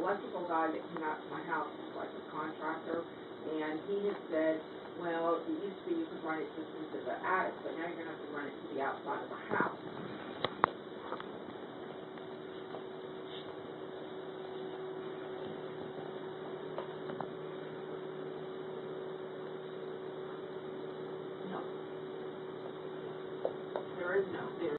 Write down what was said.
electrical guy that came out to my house, was like a contractor, and he had said, well, it used to be you could run it just into the attic, but now you're gonna have to run it to the outside of the house. No. There is no.